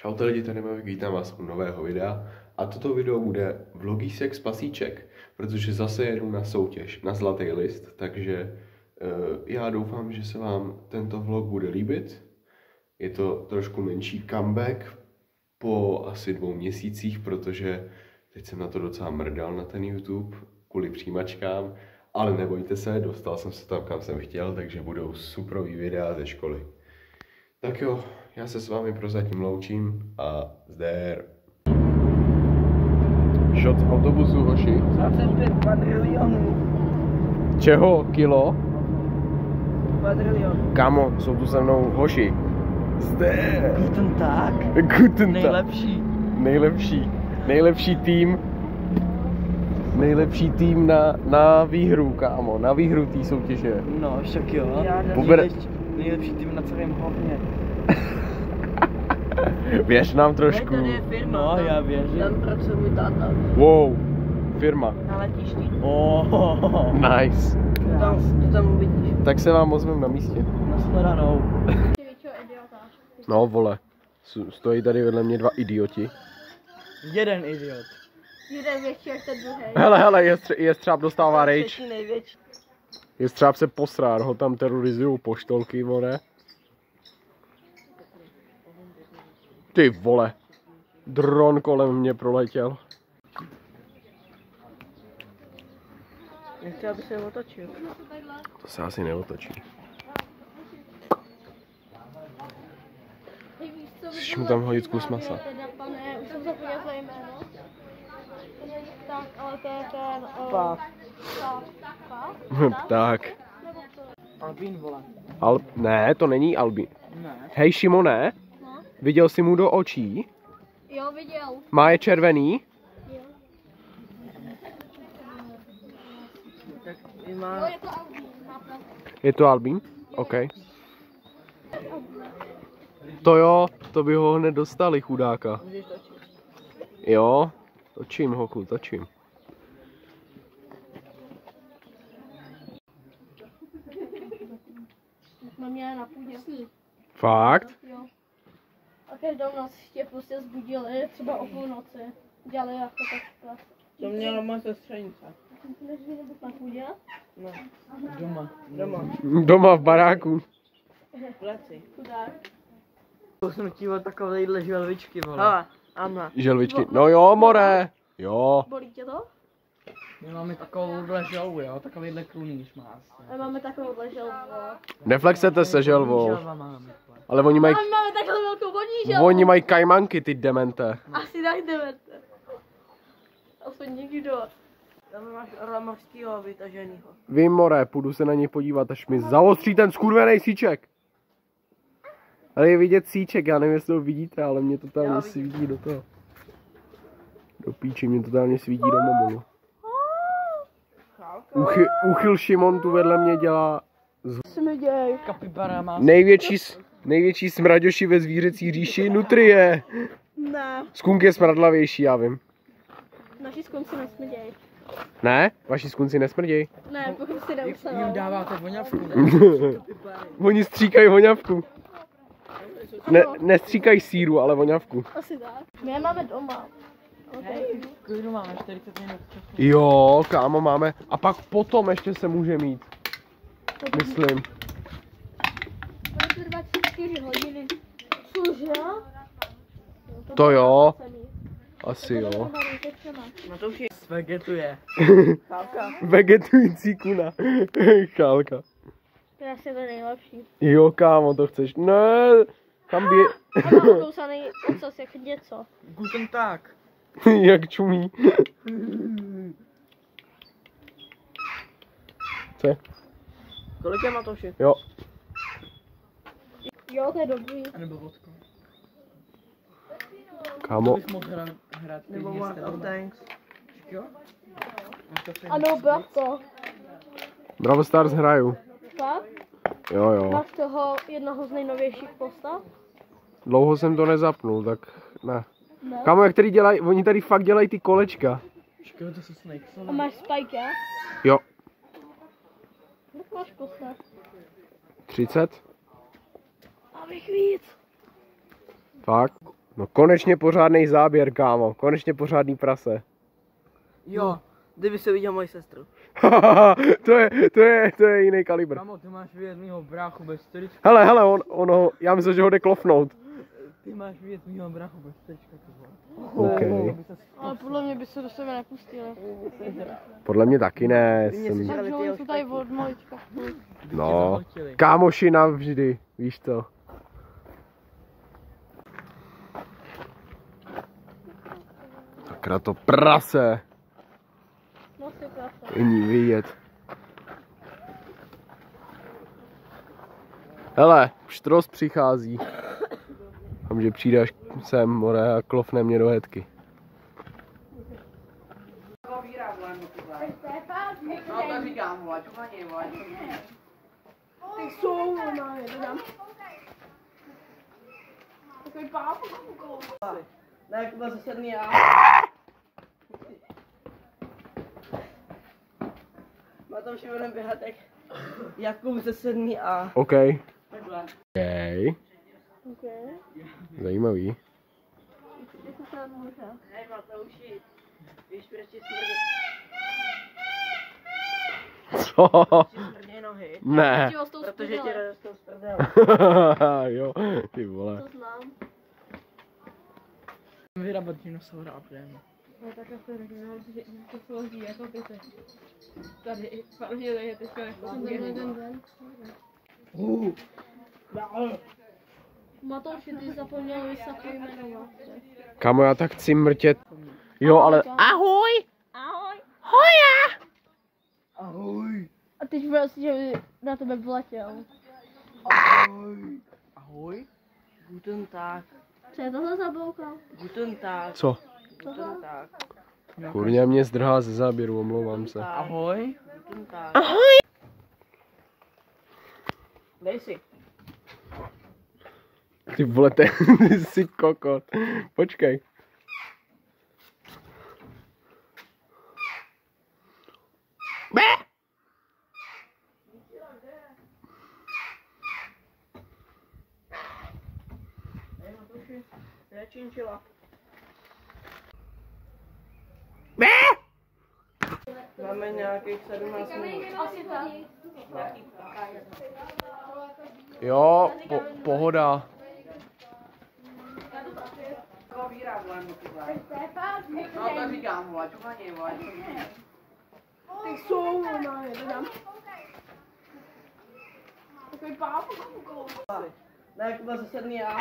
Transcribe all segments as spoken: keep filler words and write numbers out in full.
Čaute lidi, tady Mavik, vítám vás u nového videa a toto video bude vlogísek z pasíček, protože zase jedu na soutěž, na zlatý list, takže uh, já doufám, že se vám tento vlog bude líbit. Je to trošku menší comeback po asi dvou měsících, protože teď jsem na to docela mrdal na ten YouTube kvůli přijímačkám, ale nebojte se, dostal jsem se tam, kam jsem chtěl, takže budou superový videa ze školy. Tak jo, já se s vámi prozatím loučím a zdar. Shot z autobusu, hoši. dvacet pět kvadrilionů. Čeho? Kilo? Kvadrilionů. Kámo, jsou tu se mnou hoši. Zdar. Guten Tag. Guten Tag. Nejlepší. Nejlepší. Nejlepší tým. Nejlepší tým na, na výhru, kámo. Na výhru té soutěže. No, však jo. Pober... Nejlepší, nejlepší tým na celém hovně. Věř nám trošku. Tady je firma. No, tam, já věřím. Tam pracuje můj táta. Wow. Firma. Na letišti. Oh. Nice. To tam, to tam uvidíš. Tak se vám ozvem na místě. Nashledanou. No vole. Stojí tady vedle mě dva idioti. Jeden idiot. Jeden větší jak ten druhý. Hele, hele, jestř, jestřáb dostává rage. Největší. Jestřáb se posrá, ho tam terorizují poštolky, vole. Ty vole. Dron kolem mě proletěl. Nechci, aby se otočil. To se asi neotočí. Chceš mu tam hodit kus masa? Už jsem zapomněl za jméno. Tak, ale to je ten... Pák. Pták. Albín, vole. Al... Ne, to není Albín. Ne. Hej Šimone, No. viděl jsi mu do očí? Jo, viděl. Má je červený? Jo. Tak Jo, má... je to Albín. Má pravdu. Je to Albín? OK. To jo, to by ho hned dostali, chudáka. Můžeš točit. Jo, točím hoku, točím. Jsme měli na půdě. Fakt? Jo. A každou noc tě prostě zbudili, třeba o půlnoci. Dělali jako tak. To měla moje sestřenice. Než jsi na půdě? No. Doma. Doma. Doma v baráku. V pleci. Chudák. To jsem chtěl takovýhle želvičky, vole. Hele, Anna. Želvičky. No jo, more. Jo. Bolí tě to? My máme takovouhle želvu, jo? Takovýhle krunýř má asi. A máme takovouhle želvu. Neflexete se želvou. Želva máme. Ale oni mají, A my máme takhle velkou vodní želvu. oni mají kajmanky, ty demente. Asi najdeme. Aspoň někdo. Tam máš ramorskýho vytaženýho. Vím, more, půjdu se na něj podívat, až mi zaostří ten skurvený síček. Ale je vidět síček, já nevím, jestli ho vidíte, ale mě totálně svítí do toho. Do píči, mě totálně svítí do mobilu. Uchy, uchyl Šimon tu vedle mě dělá Smrděj. Kapibara má... největší, největší smraďoši ve zvířecí říši, nutrie. Ne. Skunk je smradlavější, já vím. Naši skonci nesmrděj. Ne? Vaši skunci nesmrděj. Ne, pokud si Jim neustanou. dáváte voňavku, ne? Oni stříkají voňavku. Ne, nestříkají síru, ale voňavku. Asi tak. My je máme doma. Okay. Kolik máme? čtyřicet minut. Jo, kámo, máme. A pak potom ještě se může mít. Myslím. Máme dvacet čtyři hodiny. Cože? To jo. Asi jo. No to už je... Vegetuje. Chálka. Vegetující kuna. Chálka. To je asi to nejlepší. Jo, kámo, to chceš. Ne. Tam bě... A mám kousaný ocas jak něco. Guten Tag. Jak čumí. Co? Kolik je Matouši? Jo. Jo, to je dobrý. A nebo vodka. Kámo. Bych mohl hrát, hrát nebo World of Tanks. Jo? Ano, bratko. Bravo Stars hraju. Fakt? Jo, jo. Máš toho jednoho z nejnovějších postav? Dlouho jsem to nezapnul, tak ne. Ne. Kámo, jak tady dělají, oni tady fakt dělají ty kolečka. Počkej, to jsou Snake. A máš Spike, já? Jo. Jak máš postav? třicet? Abych víc. Fakt? No konečně pořádný záběr, kámo. Konečně pořádný prase. Jo, kdyby se viděl moji sestru. to, je, to, je, to je jiný kalibr. Kámo, ty máš vidět mýho bráchu bez trička. Hele, hele, on, on ho, já myslím, že ho jde klofnout. Ty máš vidět mýho bráchu bez trička, ty vole. Okay. Ale podle mě by se do sebe nepustili. Podle mě taky ne. Jsem... Takže oni jsou tady od malička. No, kámoši navždy, víš co. Sakra to prase. No si prase. Není vidět. Hele, štros přichází. Mám, že přijdeš sem, more, a klofne mě do hedky. No to říkám, vole, čuchaně, vole. Ty jsou normálně, dodám. Takový pápu. Ne, jak to zase sedmý já. Má tam všem běhat jak Jakub ze sedmý A. OK. Takhle. OK. Okay. Zajímavý. Jako se může. Hej, Matouši, víš, proč ti smrdí? Co? Ti smrdí nohy? Ne. Protože ti rostou z prdele. Jo, ty vole. To znám. Vyrabat dinosaura a půjdeme. No tak to řekněme, že to složí jako ty se. Tady, hlavně tady je teďka nefunguje. Den, den, den. Uh. Matouši, ty zapomněl vysoko jmenovat. Kamo, já tak chci mrtět. Jo, ale... Ahoj! Ahoj! Hoja! Ahoj! A teď vlastně, že by na tebe vletěl. Ahoj! Ahoj! Guten Tag. Co je tohle za bouka? Guten Tag. Co? Guten Tag. Kurňa mě zdrhá ze záběru, omlouvám se. Ahoj! Guten Tag. Ahoj! Dej si. Ty vole, ty jsi kokot. Počkej. Hej, Matouši, to je činčila. Máme nějakých sedmnáct minut. Asi tak. Jo, po, pohoda. No to říkám, vole, čuchaně, vole. Ty jsou normálně, dodám. Takový pápu. Ne, jak to zase sedmý já.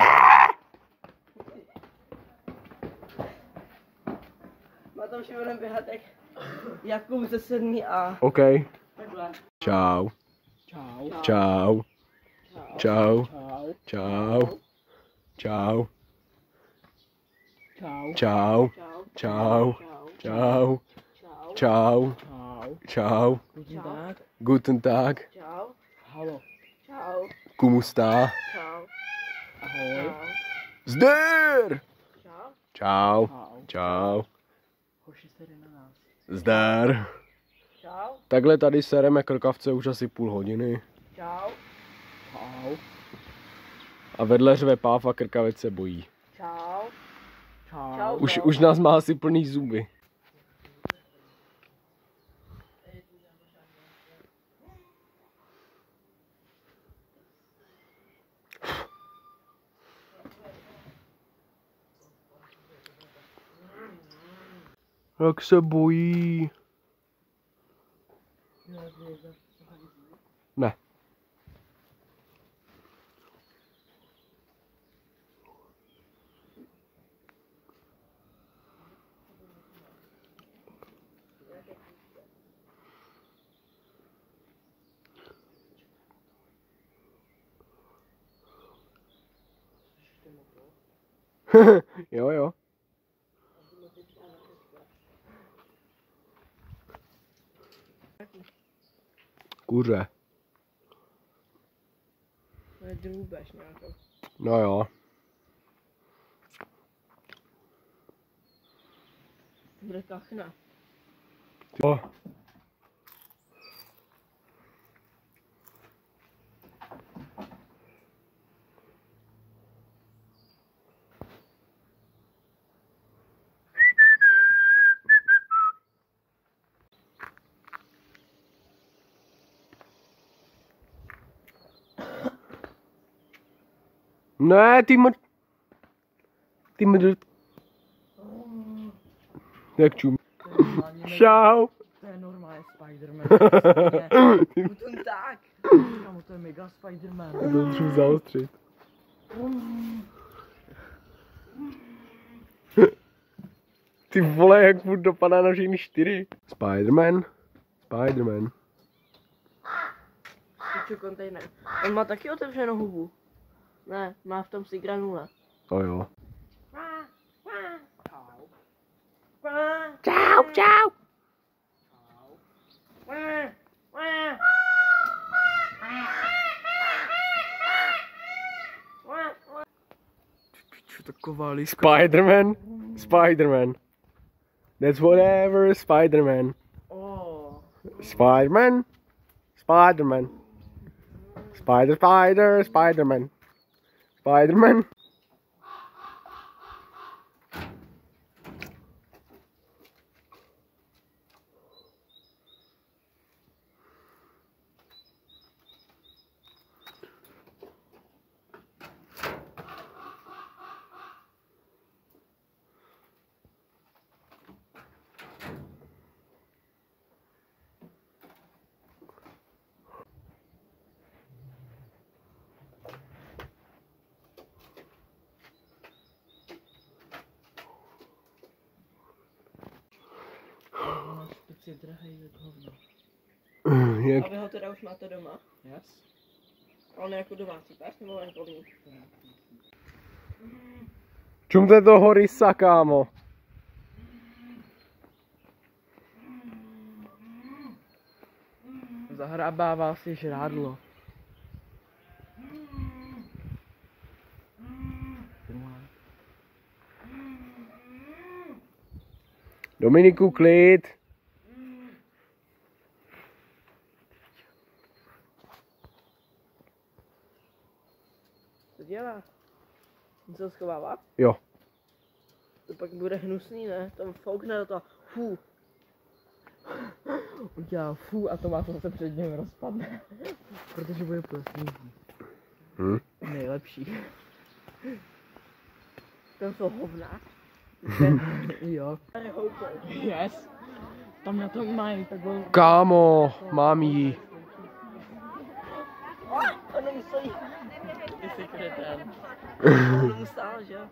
Má tam všem běhat jak Jakub ze sedmý A. OK. Takhle. Čau. Čau. Čau. Čau. Čau. Čau. Čau. Čau. Čau. Čau. Čau. Čau. Čau. Čau. Čau. Guten Tag. Guten Tag. Čau. Halo. Čau. Kumusta. Čau. Ahoj. Zdar. Čau. Čau. Čau. Čau. Hoši se jde na nás. Zdar. Čau. Takhle tady sereme krkavce už asi půl hodiny. Čau. Čau. A vedle řve páv a krkavec se bojí. Čau. Čau. Už, už nás má asi plný zuby. Jak se bojí. Ne. Jo, jo. Kuře. To je drůbež nějakou. No jo. Bude kachna. Jo. Ne, ty mr... Ty mr... Jak čum. Čau. To je normálně Spider-Man. Potom tak. Kámo, to je mega Spider-Man. To můžu zaostřit. Ty vole, jak furt dopadá na všechny čtyři. Spider-Man. Spider-Man. Piču, kontejner. On má taky otevřenou hubu. Ne, má v tom si granule. To jo. Čau, čau. Piču, taková líska. Spider-Man. Spider-Man. That's whatever, Spider-Man. Oh. Spider-Man. Spider-Man. Spider, spider, Spider-Man. Spider-Man. Špici drahej jak hovno. Jak? A vy ho teda už máte doma? Yes? A on je jako domácí pes nebo venkovní? Čumte toho rysa, kámo. Zahrabává si žrádlo. Dominiku, klid. Co dělá? On se schovává? Jo. To pak bude hnusný, ne? Tam foukne do toho. Fů. Udělá fů a to má se zase před ním rozpadne. Protože bude plesný. Hm? Nejlepší. Ten jsou hovna. Jo. Yes. Tam na tom mají takovou... Kámo, mám jí. On nemusí. Ty jsi kretén. On mu stál, že jo?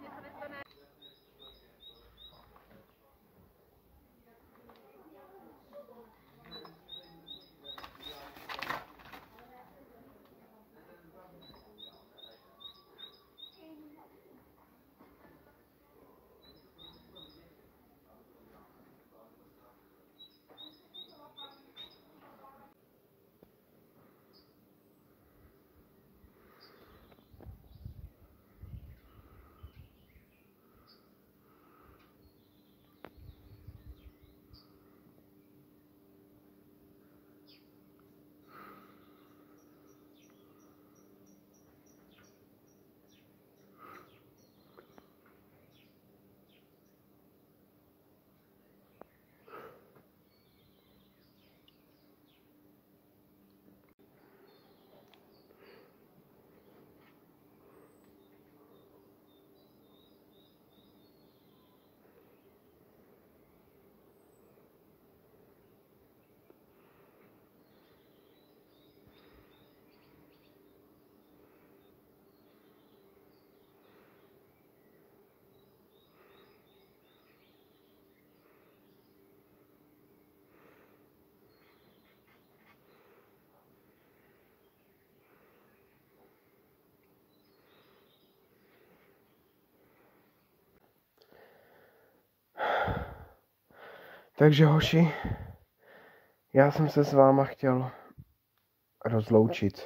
Takže hoši, já jsem se s váma chtěl rozloučit.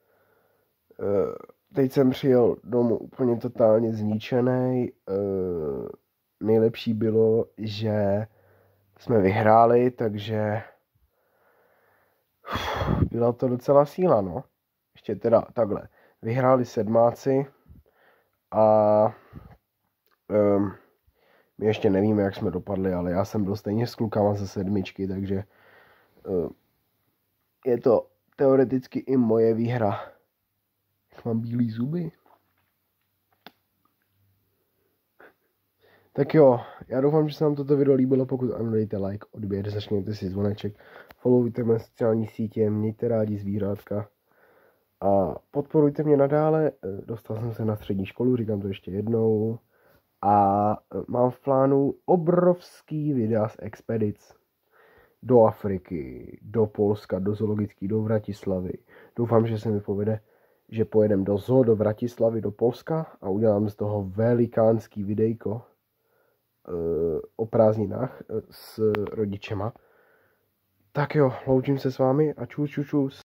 Teď jsem přijel domů úplně totálně zničený. Nejlepší bylo, že jsme vyhráli, takže byla to docela síla, no. Ještě teda takhle. Vyhráli sedmáci a um, my ještě nevíme, jak jsme dopadli, ale já jsem byl stejně s klukama ze sedmičky, takže uh, je to teoreticky i moje výhra. Jak mám bílý zuby. Tak jo, já doufám, že se vám toto video líbilo, pokud ano, dejte like, odběr, začněte si zvoneček, followujte mé sociální sítě, mějte rádi zvířátka a podporujte mě nadále. Dostal jsem se na střední školu, říkám to ještě jednou, a mám v plánu obrovský videa z expedic do Afriky, do Polska, do zoologický, do Vratislavy. Doufám, že se mi povede, že pojedem do zoo, do Vratislavy, do Polska a udělám z toho velikánský videjko o prázdninách s rodičema. Tak jo, loučím se s vámi a čus, čus, čus.